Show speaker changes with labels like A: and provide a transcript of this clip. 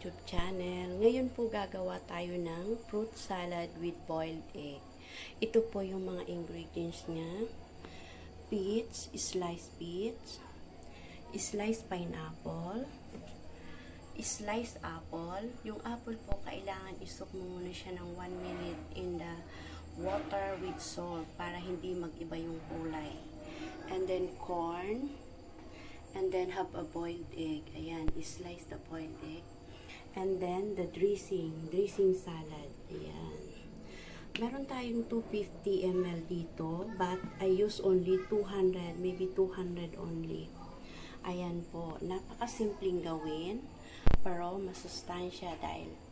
A: YouTube channel. Ngayon po gagawa tayo ng fruit salad with boiled egg. Ito po yung mga ingredients niya. Peach, sliced pineapple, sliced apple. Yung apple po, kailangan isok mo muna siya ng 1 minute in the water with salt para hindi mag-iba yung kulay. And then corn, and then have a boiled egg. Ayan, slice the boiled egg. And then the dressing salad. Ayan. Meron tayong 250 ml dito, but I use only 200, maybe 200 only. Ayan po, napakasimpleng gawin, pero masustansya dahil